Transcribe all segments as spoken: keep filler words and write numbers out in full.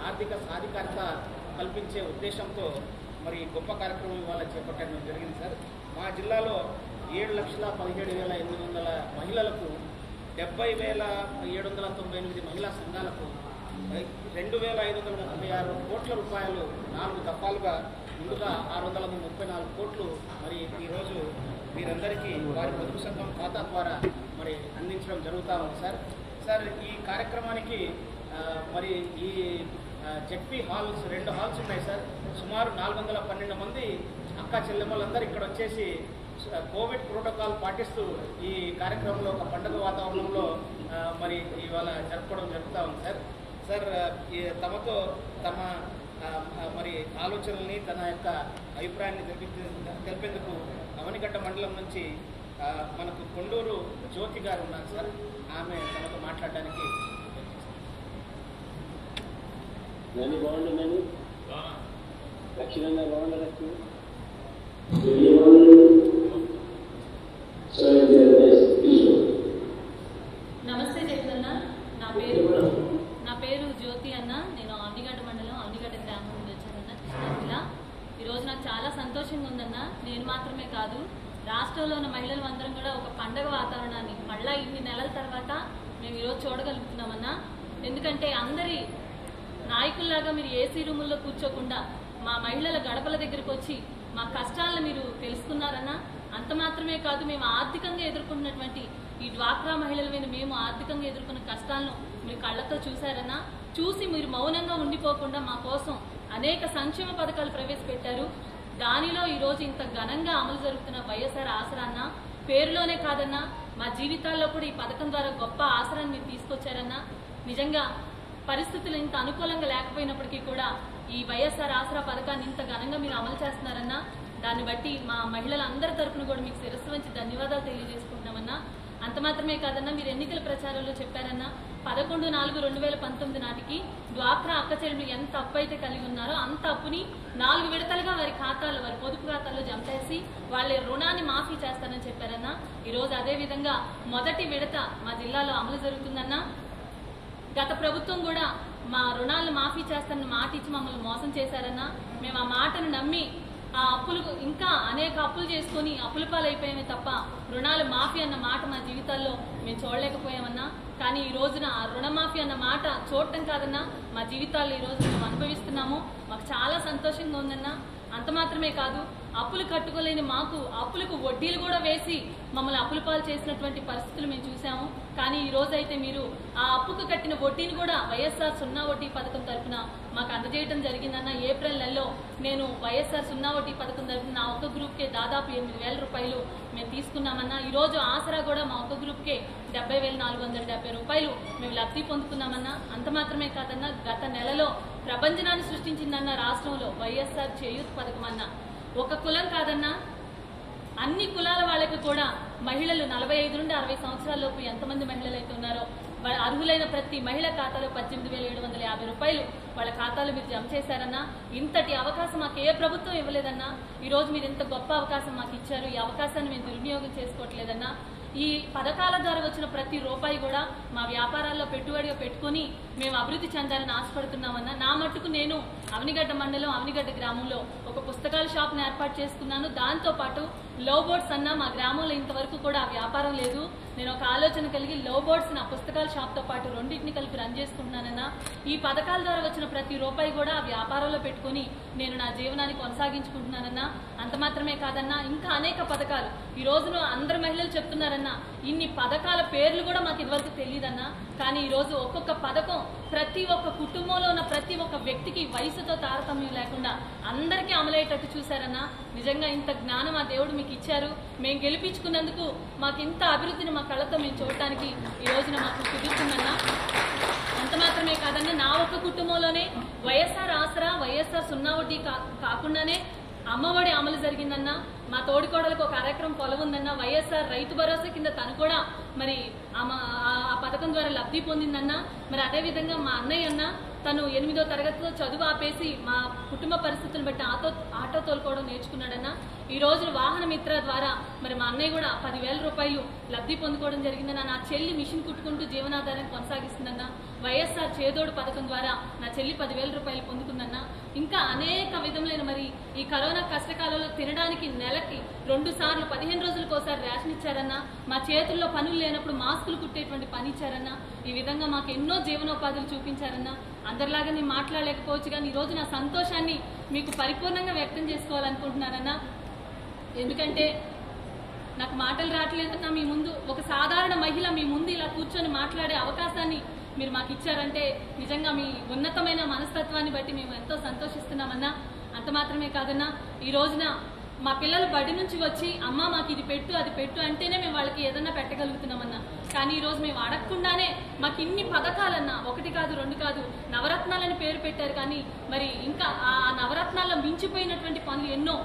ఆర్థిక సాధికారత కల్పించే ఉద్దేశంతో మరి గొప్ప కార్యక్రమం ఇవాళ చేపట్టడం జరిగింది సార్. మా జిల్లాలో ఏడు లక్షల పదిహేడు వేల ఎనిమిది వందల మహిళలకు డెబ్బై వేల ఏడు వందల తొంభై ఎనిమిది మహిళా సంఘాలకు రెండు వేల ఐదు వందల ముప్పై ఆరు కోట్ల రూపాయలు నాలుగు దఫాలుగా ముందుగా ఆరు వందల ముప్పై నాలుగు కోట్లు మరి ఈరోజు వీరందరికీ వారి పొదుపు సంఘం ఖాతా ద్వారా మరి అందించడం జరుగుతూ ఉంది సార్. సార్ ఈ కార్యక్రమానికి మరి ఈ జెడ్పీ హాల్స్ రెండు హాల్స్ ఉన్నాయి సార్. సుమారు నాలుగు వందల పన్నెండు మంది అక్క చెల్లెమ్మలందరూ ఇక్కడ వచ్చేసి కోవిడ్ ప్రోటోకాల్ పాటిస్తూ ఈ కార్యక్రమంలో ఒక పండుగ వాతావరణంలో మరి ఇవాళ జరుపుకోవడం జరుగుతూ ఉంది సార్. సార్ తమతో తమ మరి ఆలోచనల్ని తన యొక్క అభిప్రాయాన్ని తెలిపి తెలిపేందుకు అవనిగడ్డ మండలం నుంచి మనకు కొండూరు జ్యోతి గారు ఉన్నారు సార్. ఆమె తమతో మాట్లాడడానికి నేను బాగుంటుందని లక్షణంగా బాగుండవచ్చు. నమస్తే జగదన్న, నా పేరు నా పేరు జ్యోతి అన్న. నేను అవనిగడ్డ మండలం అవనిగడ్డ గ్రామం నుండి వచ్చానన్న, కృష్ణా జిల్లా. ఈరోజు నాకు చాలా సంతోషంగా ఉందన్న. నేను మాత్రమే కాదు, రాష్ట్రంలో ఉన్న మహిళలు అందరం కూడా ఒక పండగ వాతావరణాన్ని మళ్ళీ ఇన్ని నెలల తర్వాత మేము ఈరోజు చూడగలుగుతున్నామన్నా. ఎందుకంటే అందరి నాయకుల్లాగా మీరు ఏసీ రూముల్లో కూర్చోకుండా మా మహిళల గడపల దగ్గరకు వచ్చి మా కష్టాలను మీరు తెలుసుకున్నారన్నా. అంత మాత్రమే కాదు, మేము ఆర్థికంగా ఎదుర్కొన్నటువంటి ఈ డ్వాక్రా మహిళల మీద మేము ఆర్థికంగా ఎదుర్కొన్న కష్టాలను మీరు కళ్ళతో చూశారన్నా. చూసి మీరు మౌనంగా ఉండిపోకుండా మా కోసం అనేక సంక్షేమ పథకాలు ప్రవేశపెట్టారు. దానిలో ఈరోజు ఇంత ఘనంగా అమలు జరుగుతున్న వైఎస్ఆర్ ఆసరా అన్న పేరులోనే కాదన్నా, మా జీవితాల్లో కూడా ఈ పథకం ద్వారా గొప్ప ఆసరాన్ని మీరు తీసుకొచ్చారన్నా. నిజంగా పరిస్థితులు ఇంత అనుకూలంగా లేకపోయినప్పటికీ కూడా ఈ వైఎస్ఆర్ ఆసరా పథకాన్ని ఇంత ఘనంగా మీరు అమలు చేస్తున్నారన్నా. దాన్ని బట్టి మా మహిళలందరి తరఫున కూడా మీకు శిరస్సు వంచి ధన్యవాదాలు తెలియజేసుకుంటున్నామన్నా. అంత మాత్రమే కాదన్నా, మీరు ఎన్నికల ప్రచారంలో చెప్పారన్నా, పదకొండు నాలుగు రెండు వేల పంతొమ్మిది నాటికి డ్వాక్రా అక్క చెల్లెలు ఎంత అప్పు అయితే కలిగి ఉన్నారో అంత అప్పుని నాలుగు విడతలుగా వారి ఖాతాల్లో వారి పొదుపు ఖాతాల్లో జమ చేసి వాళ్ళ రుణాన్ని మాఫీ చేస్తారని చెప్పారన్నా. ఈరోజు అదే విధంగా మొదటి విడత మా జిల్లాలో అమలు జరుగుతుందన్నా. గత ప్రభుత్వం కూడా మా రుణాలను మాఫీ చేస్తానని మాట ఇచ్చి మమ్మల్ని మోసం చేశారన్నా. మేము ఆ మాటను నమ్మి ఆ అప్పులు ఇంకా అనేక అప్పులు చేసుకొని అప్పుల పాలైపోయామే తప్ప రుణాలు మాఫీ అన్న మాట మా జీవితాల్లో మేము చూడలేకపోయామన్నా. కానీ ఈ రోజున ఆ రుణమాఫీ అన్న మాట చూడటం కాదన్నా, మా జీవితాల్లో ఈరోజు మేము అనుభవిస్తున్నాము. మాకు చాలా సంతోషంగా ఉందన్నా. అంత మాత్రమే కాదు, అప్పులు కట్టుకోలేని మాకు అప్పులకు వడ్డీలు కూడా వేసి మమ్మల్ని అప్పుల పాలు చేసినటువంటి పరిస్థితులు మేము చూసాము. కానీ ఈ రోజు అయితే మీరు ఆ అప్పుకు కట్టిన వడ్డీని కూడా వైఎస్ఆర్ సున్నా వడ్డీ పథకం తరఫున మాకు అందజేయడం జరిగిందన్న. ఏప్రిల్ నెలలో నేను వైఎస్ఆర్ సున్నా వడ్డీ పథకం తరఫున నా ఒక్క గ్రూప్కే దాదాపు ఎనిమిది వేల రూపాయలు మేము తీసుకున్నామన్నా. ఈరోజు ఆసరా కూడా మా ఒక్క గ్రూప్కే డెబ్బై వేల నాలుగు వందల డెబ్బై రూపాయలు మేము లబ్ధి పొందుకున్నామన్నా. అంత మాత్రమే కాదన్నా, గత నెలలో ప్రపంచనాన్ని సృష్టించిందన్న రాష్ట్రంలో వైఎస్ఆర్ చేయూత్ పథకం అన్న. ఒక కులం కాదన్నా, అన్ని కులాల వాళ్ళకి కూడా మహిళలు నలభై ఐదు నుండి అరవై సంవత్సరాల లోపు ఎంతమంది మహిళలు అయితే ఉన్నారో అర్హులైన ప్రతి మహిళ ఖాతాలో పద్దెనిమిది వేల ఏడు వందల యాభై రూపాయలు వాళ్ళ ఖాతాలో మీరు జమ చేశారన్నా. ఇంతటి అవకాశం మాకు ఏ ప్రభుత్వం ఇవ్వలేదన్నా. ఈరోజు మీరు ఇంత గొప్ప అవకాశం మాకు ఇచ్చారు. ఈ అవకాశాన్ని మేము దుర్వినియోగం చేసుకోవట్లేదన్నా. ఈ పథకాల ద్వారా వచ్చిన ప్రతి రూపాయి కూడా మా వ్యాపారాల్లో పెట్టుబడిగా పెట్టుకుని మేము అభివృద్ధి చెందాలని ఆశపడుతున్నామన్నా. నా మట్టుకు నేను అవనిగడ్డ మండలం అవనిగడ్డ గ్రామంలో ఒక పుస్తకాల షాప్ను ఏర్పాటు చేసుకున్నాను. దాంతోపాటు లో బోర్డ్స్ అన్న మా గ్రామంలో ఇంతవరకు కూడా వ్యాపారం లేదు. నేను ఒక ఆలోచన కలిగి లో బోర్డ్స్ నా పుస్తకాల షాప్తో పాటు రెండింటిని కలిపి రన్ చేసుకుంటున్నానన్నా. ఈ పథకాల ద్వారా వచ్చిన ప్రతి రూపాయి కూడా వ్యాపారంలో పెట్టుకుని నేను నా జీవనాన్ని కొనసాగించుకుంటున్నానన్నా. అంత మాత్రమే కాదన్నా, ఇంకా అనేక పథకాలు ఈ రోజున అందరు మహిళలు చెప్తున్నారన్నా. ఇన్ని పథకాల పేర్లు కూడా మాకు ఇదివరకు తెలియదన్నా. కానీ ఈరోజు ఒక్కొక్క పథకం ప్రతి ఒక్క కుటుంబంలో ఉన్న ప్రతి ఒక్క వ్యక్తికి వయసుతో తారతమ్యం లేకుండా అందరికీ అమలయ్యేటట్టు చూశారన్నా. నిజంగా ఇంత జ్ఞానం ఆ దేవుడు మీకు ఇచ్చారు. మేము గెలిపించుకున్నందుకు మాకు ఇంత అభివృద్ధిని మా కళ్ళతో మేము చూడటానికి ఈ రోజున మాకు కుదురుతుందన్నా. అంత మాత్రమే కాదన్నా, నా ఒక్క కుటుంబంలోనే వైఎస్ఆర్ ఆసరా వైఎస్ఆర్ సున్నా వడ్డీ కాకుండానే అమ్మఒడి అమలు జరిగిందన్నా. మా తోడికోడలకు ఒక అరెకరం పొలం ఉందన్న. వైఎస్ఆర్ రైతు భరోసా కింద తను కూడా మరి ఆ పథకం ద్వారా లబ్ధి పొందిందన్నా. మరి అదేవిధంగా మా అన్నయ్య అన్న తను ఎనిమిదో తరగతిలో చదువు ఆపేసి మా కుటుంబ పరిస్థితులను బట్టి ఆటో ఆటో తోలుకోవడం నేర్చుకున్నాడన్నా. ఈ రోజు వాహన మిత్ర ద్వారా మరి మా అన్నయ్య కూడా పదివేల రూపాయలు లబ్ధి పొందుకోవడం జరిగిందన్న. నా చెల్లి మిషన్ కుట్టుకుంటూ జీవనాధారాన్ని కొనసాగిస్తుందన్న. వైఎస్ఆర్ చేదోడు పథకం ద్వారా నా చెల్లి పదివేల రూపాయలు పొందుకుందన్న. ఇంకా అనేక విధములైన మరి ఈ కరోనా కష్టకాలంలో తినడానికి నెలకి రెండు సార్లు పదిహేను రోజులకు ఒకసారి రేషన్ ఇచ్చారన్న. మా చేతుల్లో పనులు లేనప్పుడు మాస్కులు కుట్టేటువంటి పని ఇచ్చారన్న. ఈ విధంగా మాకు ఎన్నో జీవనోపాధులు చూపించారన్న. అందరిలాగా నేను మాట్లాడలేకపోవచ్చు కానీ ఈరోజు నా సంతోషాన్ని మీకు పరిపూర్ణంగా వ్యక్తం చేసుకోవాలనుకుంటున్నానన్న. ఎందుకంటే నాకు మాటలు రావట్లేదన్నా. మీ ముందు ఒక సాధారణ మహిళ మీ ముందు ఇలా కూర్చొని మాట్లాడే అవకాశాన్ని మీరు మాకు ఇచ్చారంటే నిజంగా మీ ఉన్నతమైన మనస్తత్వాన్ని బట్టి మేము ఎంతో సంతోషిస్తున్నామన్నా. అంత మాత్రమే కాదన్నా, ఈ రోజున మా పిల్లలు బడి నుంచి వచ్చి అమ్మ మాకు ఇది పెట్టు అది పెట్టు అంటేనే మేము వాళ్ళకి ఏదన్నా పెట్టగలుగుతున్నామన్నా. కానీ ఈరోజు మేము అడగకుండానే మాకు ఇన్ని పథకాలన్నా, ఒకటి కాదు రెండు కాదు, నవరత్నాలని పేరు పెట్టారు. కానీ మరి ఇంకా ఆ నవరత్నాల్లో మించిపోయినటువంటి పనులు ఎన్నో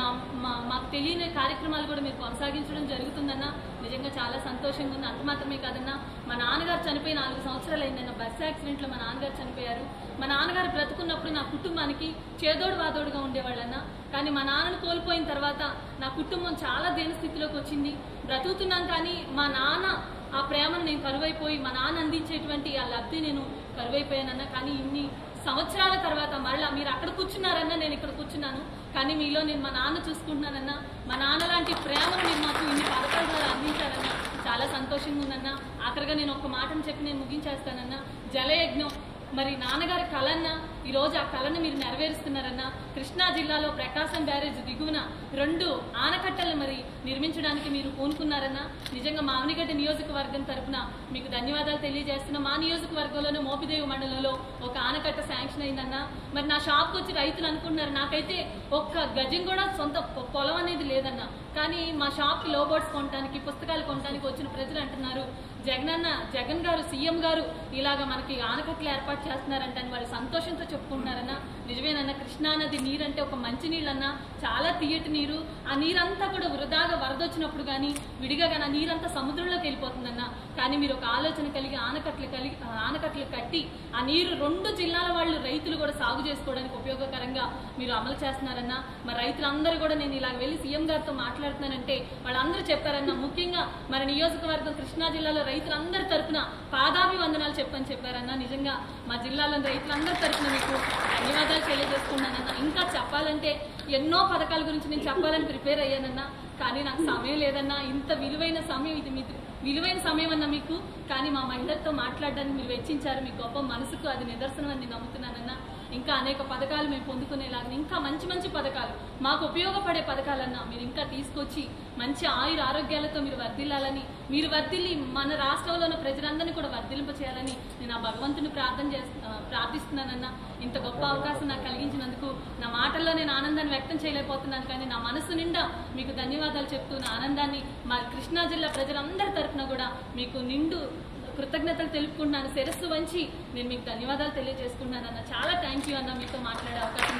మాకు తెలియని కార్యక్రమాలు కూడా మీరు కొనసాగించడం జరుగుతుందన్నా. నిజంగా చాలా సంతోషంగా ఉంది. అంత మాత్రమే కాదన్నా, మా నాన్నగారు చనిపోయి నాలుగు సంవత్సరాలు అయిందన్న. బస్సు యాక్సిడెంట్లో మా నాన్నగారు చనిపోయారు. మా నాన్నగారు బ్రతుకున్నప్పుడు నా కుటుంబానికి చేదోడు వాదోడుగా ఉండేవాళ్ళన్నా. కానీ మా నాన్నను కోల్పోయిన తర్వాత నా కుటుంబం చాలా దీన స్థితిలోకి వచ్చింది. బ్రతుకుతున్నాను కానీ మా నాన్న ఆ ప్రేమను నేను కరువైపోయి మా నాన్న అందించేటువంటి ఆ లబ్ధి నేను కరువైపోయానన్నా. కానీ ఇన్ని సంవత్సరాల తర్వాత మళ్ళీ మీరు అక్కడ కూర్చున్నారన్నా, నేను ఇక్కడ కూర్చున్నాను. కానీ మీలో నేను మా నాన్న చూసుకుంటున్నానన్నా. మా నాన్న లాంటి ప్రేమను మీరు మాకు ఇన్ని పథకాల ద్వారా అందించారన్నా. చాలా సంతోషంగా ఉందన్నా. ఆఖరిగా నేను ఒక మాటను చెప్పి నేను ముగించేస్తానన్నా. జలయజ్ఞం మరి నాన్నగారి కళన్న ఈరోజు ఆ కళను మీరు నెరవేరుస్తున్నారన్నా. కృష్ణా జిల్లాలో ప్రకాశం బ్యారేజ్ దిగువన రెండు ఆనకట్టలను మరి నిర్మించడానికి మీరు పూనుకున్నారన్నా. నిజంగా మా అవనిగడ్డ నియోజకవర్గం తరఫున మీకు ధన్యవాదాలు తెలియజేస్తున్నా. మా నియోజకవర్గంలోనే మోపిదేవి మండలంలో ఒక ఆనకట్ట శాంక్షన్ అయిందన్నా. మరి నా షాప్కి వచ్చి రైతులు అనుకుంటున్నారు, నాకైతే ఒక్క గజం కూడా సొంత పొలం అనేది లేదన్నా. కానీ మా షాప్కి లో బోర్డ్స్ కొనడానికి, పుస్తకాలు కొనడానికి వచ్చిన ప్రజలు అంటున్నారు, జగనన్న జగన్ గారు సీఎం గారు ఇలాగ మనకి ఆనకట్టలు ఏర్పాటు చేస్తున్నారంటే అని వాళ్ళు సంతోషంతో చెప్పుకుంటున్నారన్నా. నిజమేనన్నా, కృష్ణా నది నీరంటే ఒక మంచి నీళ్ళన్నా, చాలా తీయటి నీరు. ఆ నీరంతా కూడా వృధాగా వరద వచ్చినప్పుడు కానీ విడిగా కానీ ఆ నీరంతా సముద్రంలోకి వెళ్ళిపోతుందన్నా. కానీ మీరు ఒక ఆలోచన కలిగి ఆనకట్టలు కలిగి ఆనకట్టలు కట్టి ఆ నీరు రెండు జిల్లాల వాళ్ళు రైతులు కూడా సాగు చేసుకోవడానికి ఉపయోగకరంగా మీరు అమలు చేస్తున్నారన్నా. మరి రైతులందరూ కూడా నేను ఇలాగ వెళ్ళి సీఎం గారితో మాట్లాడుతున్నానంటే వాళ్ళందరూ చెప్పారన్నా. ముఖ్యంగా మరి నియోజకవర్గం కృష్ణా జిల్లాలో రైతులందరి తరఫున పాదాభివందనాలు చెప్పని చెప్పారన్నా. నిజంగా మా జిల్లాలోని రైతులందరి తరఫున మీకు ధన్యవాదాలు తెలియజేసుకున్నానన్నా. ఇంకా చెప్పాలంటే ఎన్నో పథకాల గురించి నేను చెప్పాలని ప్రిపేర్ అయ్యానన్నా. కానీ నాకు సమయం లేదన్నా. ఇంత విలువైన సమయం ఇది, మీ విలువైన సమయం అన్నా మీకు. కానీ మా మహిళలతో మాట్లాడడానికి మీరు వెచ్చించారు. మీ గొప్ప మనసుకు అది నిదర్శనం అని నమ్ముతున్నానన్నా. ఇంకా అనేక పథకాలు మేము పొందుకునేలాగా ఇంకా మంచి మంచి పథకాలు మాకు ఉపయోగపడే పథకాలన్నా మీరు ఇంకా తీసుకొచ్చి మంచి ఆయుర ఆరోగ్యాలతో మీరు వర్ధిల్లాలని, మీరు వర్ధిల్లి మన రాష్ట్రంలో ఉన్న ప్రజలందరినీ కూడా వర్ధిల్లింప చేయాలని నేను ఆ భగవంతుని ప్రార్థన చేస్తా ప్రార్థిస్తున్నానన్నా. ఇంత గొప్ప అవకాశం నాకు కలిగించినందుకు నా మాటల్లో నేను ఆనందాన్ని వ్యక్తం చేయలేకపోతున్నాను. కానీ నా మనసు నిండా మీకు ధన్యవాదాలు చెప్తూ నా ఆనందాన్ని మా కృష్ణా జిల్లా ప్రజలందరి తరఫున కూడా మీకు నిండు కృతజ్ఞతలు తెలుపుకుంటున్నాను. శిరస్సు వంచి నేను మీకు ధన్యవాదాలు తెలియజేసుకుంటున్నాను అన్న. చాలా థ్యాంక్ యూ అన్న, మీతో మాట్లాడే అవకాశం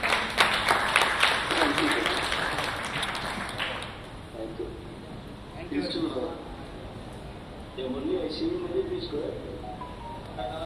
తీసుకో.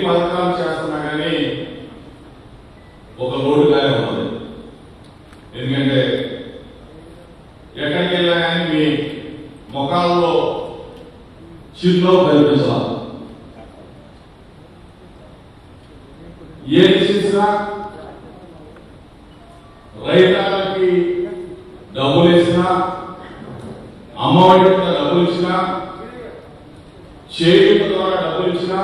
పథకాలు చేస్తున్నా కానీ ఒక లోటుగానే ఉన్నది. ఎందుకంటే ఎక్కడికి వెళ్ళా కానీ మీ ముఖాల్లో చిరునవ్వు కనిపించాలి. ఏది చేసినా రైతాలకి డబ్బులు వేసినా, అమ్మఒడి డబ్బులు ఇచ్చినా, చేయూత ద్వారా డబ్బులు ఇచ్చినా,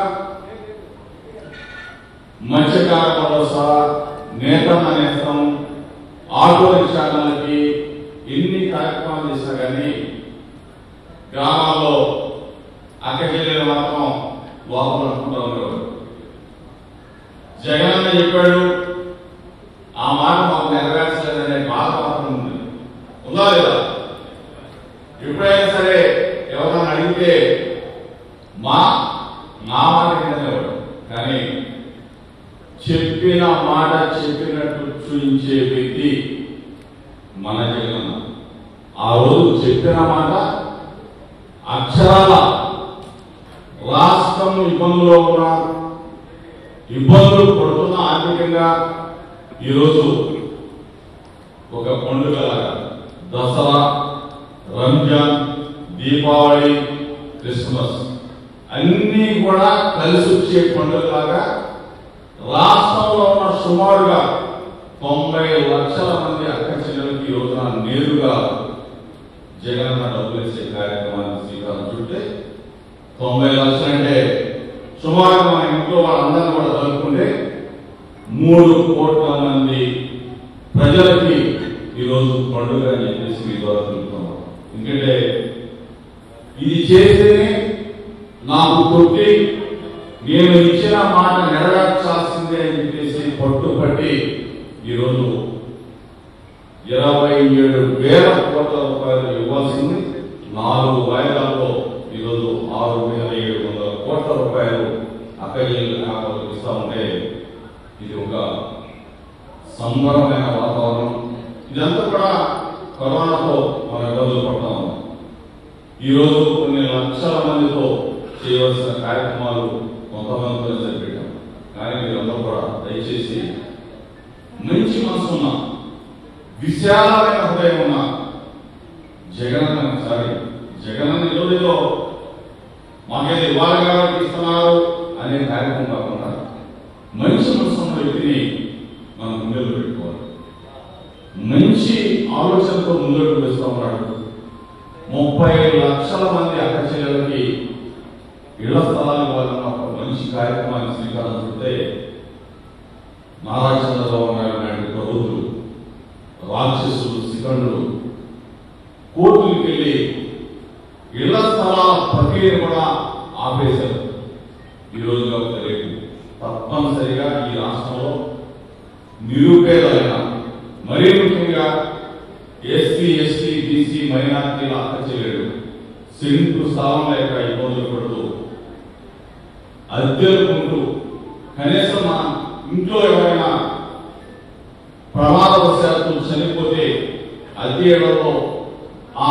మత్స్యకార భరోసా, నేతన్న నేస్తం, ఆటో రిక్షాలకి ఎన్ని కార్యక్రమాలు చేసినా కానీ గ్రామాల్లో అక్కచెల్లెలు మాత్రం లోపల అనుకుంటా ఉండేవారు. జగనన్న చెప్పాడు, ఆ మాట మాకు నెరవేర్చలేదనే బాధ మాత్రం ఉంది. ఉందా లేదా? ఎప్పుడైనా సరే ఎవరన్నా అడిగితే మా నా మాట వినేవాడు, కానీ చెప్పిన మాట చెప్పినట్టు చూపించే వ్యక్తి మన జగనన్న. ఆ రోజు చెప్పిన మాట అక్షరాల రాష్ట్రం ఇబ్బందుల్లో ఉన్న, ఇబ్బందులు పడుతున్న ఆర్థికంగా ఈరోజు ఒక పండుగ దసరా, రంజాన్, దీపావళి, క్రిస్మస్ అన్ని కూడా కలిసి వచ్చే పండుగలాగా రాష్ట్రంలో ఉన్న సుమారుగా తొంభై లక్షల మంది అక్క చెల్లెలకి ఈ రోజున నేరుగా జగనన్న డబ్బులు ఇచ్చే కార్యక్రమాన్ని శ్రీకారం చుట్టే తొంభై లక్షలంటే సుమారుగా మన ఇంట్లో వాళ్ళందరినీ కూడా కలుపుకుంటే మూడు కోట్ల మంది ప్రజలకి ఈరోజు పండుగ అని చెప్పేసి మీ ద్వారా తెలుపుతున్నాం. ఎందుకంటే ఇది చేస్తేనే నాకు కొట్టి నేను ఇచ్చిన మాట నెరవేర్చాల్సిందే అని చెప్పేసి పట్టుపట్టి ఈరోజు ఇరవై ఏడు వేల కోట్ల రూపాయలు ఇవ్వాల్సింది నాలుగు వాయిదాల్లో ఈరోజు ఆరు వేల ఏడు వందల కోట్ల రూపాయలు అక్కయ్యలు ఖాతాలకు ఇస్తా ఉంటే ఇది ఒక సంబరమైన వాతావరణం. ఇదంతా కూడా కరోనాతో మనం ఇబ్బందులు పడతా ఉన్నాం. ఈరోజు కొన్ని లక్షల మందితో చేయవలసిన కార్యక్రమాలు కొంతమందితో సరిపెట్టాం. కానీ మీరందరూ కూడా దయచేసి మంచి మనసు ఉన్న, విశాలమైన హృదయం ఉన్న జగనన్న ఒకసారి జగనన్న ఈరోజులో మాకేది ఇవ్వాలి కాబట్టి ఇస్తున్నారు అనే కార్యక్రమం కాకుండా మంచి మనసు ఉన్న వ్యక్తిని మనం ముందుకు పెట్టుకోవాలి. మంచి ఆలోచనతో ముందుకు వేస్తూ ఉన్నాడు. ముప్పై లక్షల మంది అక్క చెల్లెలకి ఇళ్ల స్థలాలు ఇవ్వాలన్న ఒక మంచి కార్యక్రమాన్ని శ్రీకారం చుట్టే నారా చంద్రబాబు నాయుడు నాయుడు ప్రభుత్వం రాక్షసులు, శిఖండులు కోర్టులకు వెళ్లి ఇళ్ల స్థలాల ప్రక్రియను కూడా ఆపేశారు. ఈ రోజు కాబట్టి రేపు తప్పనిసరిగా ఈ రాష్ట్రంలో నిరుపేదలైన, మరీ ముఖ్యంగా ఎస్సీ, ఎస్టీ, బీసీ, మైనార్టీల అక్క చెల్లెలు సెంటు స్థలం లేక ఇబ్బందులు పడుతూ అద్దెలుకుంటూ కనీసం మన ఇంట్లో ఎవరైనా ప్రమాదవశాత్తు చనిపోతే అద్దెలలో ఆ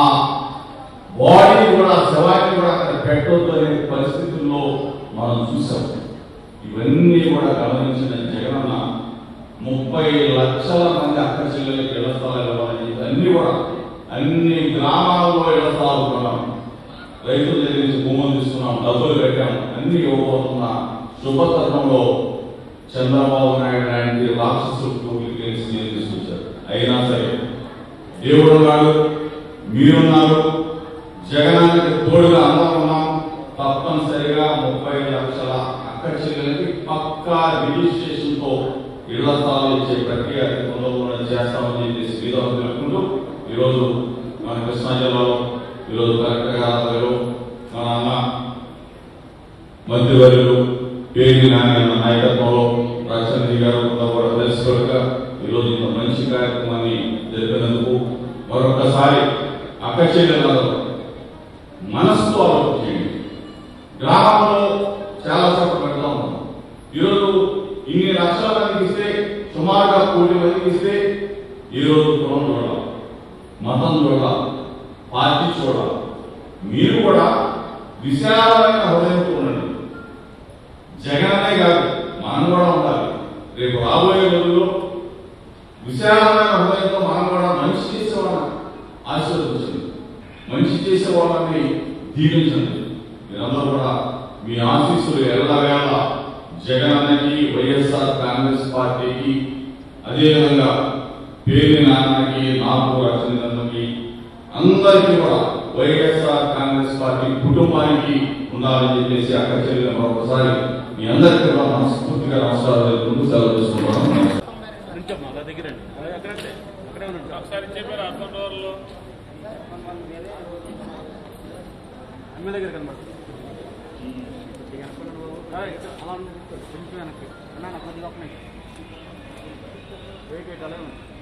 బాడీ కూడా శవాన్ని కూడా అక్కడ పెట్టొద్దు అనే పరిస్థితుల్లో మనం చూసాం. ఇవన్నీ కూడా గమనించిన జగనన్న ముప్పై లక్షల మంది అక్క చెల్లెలకి ఇళ్ల స్థలాలు ఇవ్వాలని అన్ని కూడా అన్ని గ్రామాల్లో ఇళ్ల స్థలాలు కొన్నాం. రైతుల దగ్గర నుంచి భూములు తీసుకున్నాం, డబ్బులు పెట్టాం, అన్ని ఇవ్వబోతున్న శుభతరుణంలో చంద్రబాబు నాయుడు లాంటి రాక్షసులు తీసుకొచ్చారు. అయినా సరే దేవుడు ఉన్నాడు, మీరున్నారు, జగనానికి తోడుగా అందరం ఉన్నాం. తప్పనిసరిగా ముప్పై లక్షల అక్క చెల్లెలకి పక్కా రిజిస్ట్రేషన్ తో ఇళ్ల స్థలాలు ఇచ్చే ప్రక్రియ కూడా చేస్తామని చెప్పేసి శ్రీరాము తెలుపుకుంటూ ఈరోజు మన కృష్ణా జిల్లాలో ఈరోజు కలెక్టర్ గారు, మన అన్న మంత్రివర్యులు పేరు నాని అన్న నాయకత్వంలో రాజచంద్రి గారు కూడా తెలుసుకోగా ఈరోజు ఇంత మంచి కార్యక్రమాన్ని జరిపినందుకు మరొకసారి అక్క చెల్లెలలో మనసుతో ఆలోచించండి. గ్రామంలో చాలా చోట్ల పెడతా ఉన్నాం. ఈరోజు ఇన్ని లక్షల మందికి ఇస్తే, సుమారుగా కోటి మందికి ఇస్తే ఈరోజు కులం చూడాలి, మతం చూడాలి, పార్టీ చూడాలి. మీరు కూడా విశాలమైన హృదయంతో ఉండండి. జగననే కాదు మనం కూడా ఉండాలి. రేపు రాబోయే రోజుల్లో విశాలమైన హృదయంతో మనం కూడా మంచి చేసేవాళ్ళని ఆశీర్వదించండి, మంచి చేసే వాళ్ళని దీవించండి. మీరందరూ కూడా మీ ఆశీస్సులు ఎల్లవేళ జగనన్నకి, వైఎస్ఆర్ కాంగ్రెస్ పార్టీకి, అదేవిధంగా పేరు నాన్నకి, నాకు రచనకి, అందరికీ కూడా వైఎస్ఆర్ కాంగ్రెస్ పార్టీ కుటుంబానికి ఉండాలని చెప్పేసి అక్కడ చెల్లిన మరొకసారి మీ అందరికీ కూడా మనస్ఫూర్తిగా నమస్కారాలు తెలుపుకుంటూ సెలవు తీసుకుంటున్నాను. ఒకసారి చెప్పారు అర్థం రోజుల్లో అమ్మ దగ్గర కనబడుతుంది అలా కొంచెం వెనక్కి అన్నా నాకు కొద్దిగా వెయిట్ వెయిట్ అలాగే ఉంది.